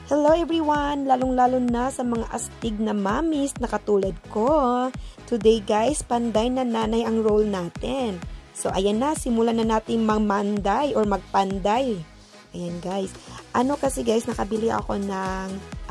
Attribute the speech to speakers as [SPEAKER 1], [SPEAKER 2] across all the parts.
[SPEAKER 1] Hello everyone! Lalong-lalo na sa mga astig na mamis na katulad ko. Today guys, panday na nanay ang role natin. So ayan na, simulan na natin magmanday or magpanday. Ayan guys. Ano kasi guys, nakabili ako ng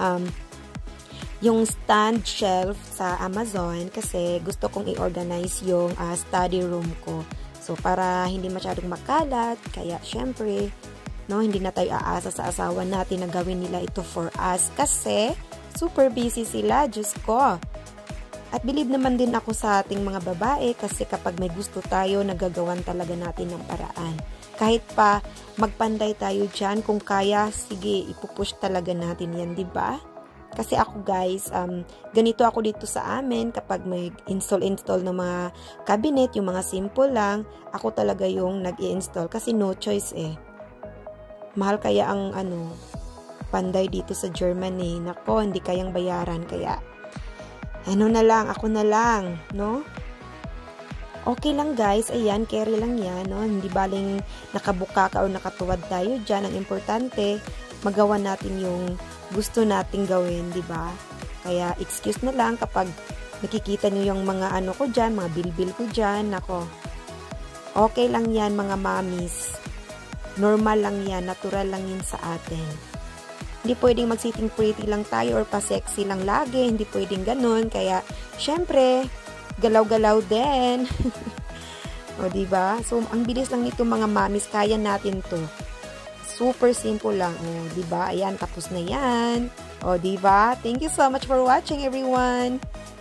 [SPEAKER 1] yung stand shelf sa Amazon kasi gusto kong i-organize yung study room ko. So para hindi masyadong makalat, kaya syempre no, hindi na tayo aasa sa asawa natin na gawin nila ito for us kasi super busy sila, Diyos ko. At believe naman din ako sa ating mga babae kasi kapag may gusto tayo, nagagawan talaga natin ng paraan. Kahit pa magpanday tayo dyan, kung kaya, sige, ipupush talaga natin yan, di ba? Kasi ako guys, ganito ako dito sa amin kapag may install ng mga cabinet, yung mga simple lang, ako talaga yung nag-i-install kasi no choice eh. Mahal kaya ang panday dito sa Germany. Nako, hindi kayang bayaran kaya ano na lang, ako na lang, no? Okay lang guys, ayan, carry lang yan, no? Hindi baling nakabuka ka o nakatuwad tayo dyan. Ang importante, magawa natin yung gusto nating gawin, di ba? Kaya excuse na lang kapag nakikita nyo yung mga ko dyan, mga bilbil ko dyan, nako. Okay lang yan mga mamis. Normal lang yan, natural lang yan sa atin. Hindi pwedeng mag-sitting pretty lang tayo or pa-sexy lang lagi, hindi pwedeng ganun. Kaya, syempre, galaw-galaw din. O, diba? So, ang bilis lang nito mga mamis, kaya natin to. Super simple lang. O, diba? Ayan, tapos na yan. O, diba? Thank you so much for watching, everyone.